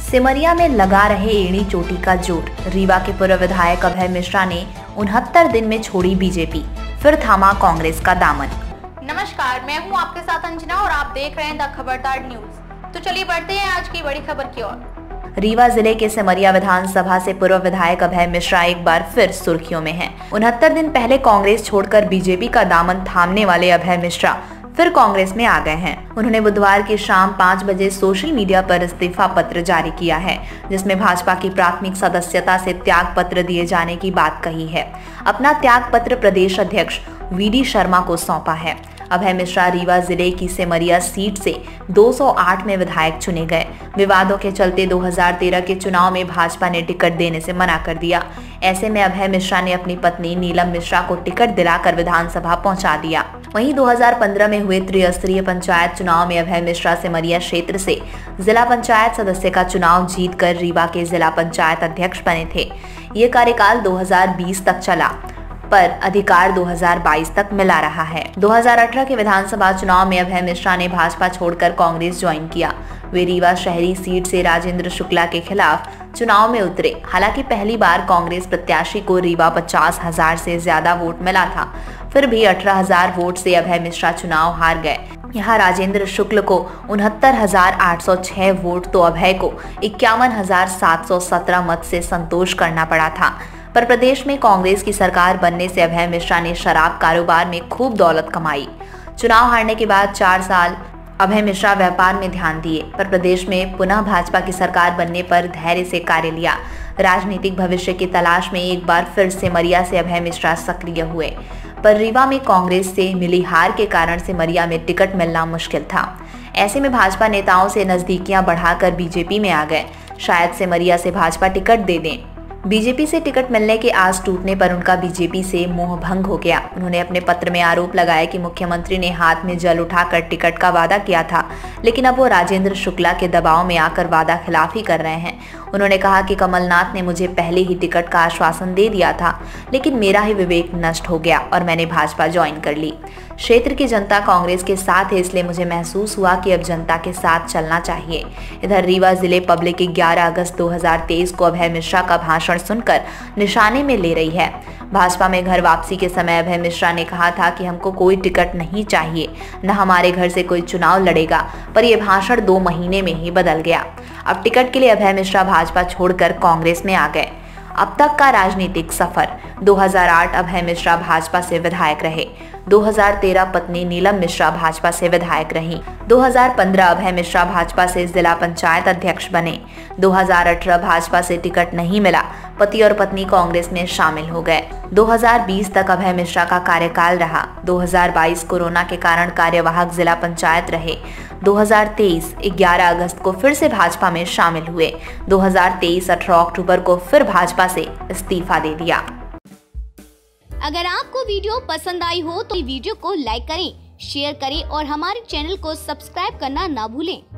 सिमरिया में लगा रहे एड़ी चोटी का जोर। रीवा के पूर्व विधायक अभय मिश्रा ने 69 दिन में छोड़ी बीजेपी, फिर थामा कांग्रेस का दामन। नमस्कार, मैं हूं आपके साथ अंजना और आप देख रहे हैं द खबरदार न्यूज। तो चलिए बढ़ते हैं आज की बड़ी खबर की ओर। रीवा जिले के सिमरिया विधानसभा से पूर्व विधायक अभय मिश्रा एक बार फिर सुर्खियों में हैं। 69 दिन पहले कांग्रेस छोड़कर बीजेपी का दामन थामने वाले अभय मिश्रा फिर कांग्रेस में आ गए हैं। उन्होंने बुधवार की शाम 5 बजे सोशल मीडिया पर इस्तीफा पत्र जारी किया है, जिसमें भाजपा की प्राथमिक सदस्यता से त्याग पत्र दिए जाने की बात कही है। अपना त्याग पत्र प्रदेश अध्यक्ष वीडी शर्मा को सौंपा है। अभय मिश्रा रीवा जिले की सिमरिया सीट से 208 में विधायक चुने गए। विवादों के चलते 2013 के चुनाव में भाजपा ने टिकट देने से मना कर दिया। ऐसे में अभय मिश्रा ने अपनी पत्नी नीलम मिश्रा को टिकट दिलाकर विधानसभा पहुंचा दिया। वहीं 2015 में हुए त्रिस्तरीय पंचायत चुनाव में अभय मिश्रा सिमरिया क्षेत्र से जिला पंचायत सदस्य का चुनाव जीतकर रीवा के जिला पंचायत अध्यक्ष बने थे। ये कार्यकाल 2020 तक चला, पर अधिकार 2022 तक मिला रहा है। 2018 के विधानसभा चुनाव में अभय मिश्रा ने भाजपा छोड़कर कांग्रेस ज्वाइन किया। वे रीवा शहरी सीट से राजेंद्र शुक्ला के खिलाफ चुनाव में उतरे। हालांकि पहली बार कांग्रेस प्रत्याशी को रीवा 50,000 से ज्यादा वोट मिला था, फिर भी 18,000 वोट से अभय मिश्रा चुनाव हार गए। यहाँ राजेंद्र शुक्ल को 69,806 वोट तो अभय को 51,717 मत से संतोष करना पड़ा था। पर प्रदेश में कांग्रेस की सरकार बनने से अभय मिश्रा ने शराब कारोबार में खूब दौलत कमाई। चुनाव हारने के बाद 4 साल अभय मिश्रा व्यापार में ध्यान दिए, पर प्रदेश में पुनः भाजपा की सरकार बनने पर धैर्य से कार्य लिया। राजनीतिक भविष्य की तलाश में एक बार फिर सिमरिया से अभय मिश्रा सक्रिय हुए, पर रीवा में कांग्रेस से मिली हार के कारण सिमरिया में टिकट मिलना मुश्किल था। ऐसे में भाजपा नेताओं से नजदीकियां बढ़ाकर बीजेपी में आ गए। शायद सिमरिया से भाजपा टिकट दे दें। बीजेपी से टिकट मिलने के आस टूटने पर उनका बीजेपी से मोह भंग हो गया। उन्होंने अपने पत्र में आरोप लगाया कि मुख्यमंत्री ने हाथ में जल उठाकर टिकट का वादा किया था, लेकिन अब वो राजेंद्र शुक्ला के दबाव में आकर वादा खिलाफी कर रहे हैं। उन्होंने कहा कि कमलनाथ ने मुझे पहले ही टिकट का आश्वासन दे दिया था, लेकिन मेरा ही विवेक नष्ट हो गया और मैंने भाजपा ज्वाइन कर ली। क्षेत्र की जनता कांग्रेस के साथ है, इसलिए मुझे महसूस हुआ कि अब जनता के साथ चलना चाहिए। इधर रीवा जिले पब्लिक 11 अगस्त 2023 को अभय मिश्रा का भाषण सुनकर निशाने में ले रही है। भाजपा में घर वापसी के समय अभय मिश्रा ने कहा था कि हमको कोई टिकट नहीं चाहिए, न हमारे घर से कोई चुनाव लड़ेगा, पर यह भाषण 2 महीने में ही बदल गया। अब टिकट के लिए अभय मिश्रा भाजपा छोड़कर कांग्रेस में आ गए। अब तक का राजनीतिक सफर: 2008 अभय मिश्रा भाजपा से विधायक रहे। 2013 पत्नी नीलम मिश्रा भाजपा से विधायक रहीं। 2015 अभय मिश्रा भाजपा से जिला पंचायत अध्यक्ष बने। 2018 भाजपा से टिकट नहीं मिला, पति और पत्नी कांग्रेस में शामिल हो गए। 2020 तक अभय मिश्रा का कार्यकाल रहा। 2022 कोरोना के कारण कार्यवाहक जिला पंचायत रहे। 2023 11 अगस्त को फिर से भाजपा में शामिल हुए। 2023 18 अक्टूबर को फिर भाजपा से इस्तीफा दे दिया। अगर आपको वीडियो पसंद आई हो तो वीडियो को लाइक करें, शेयर करें और हमारे चैनल को सब्सक्राइब करना ना भूलें।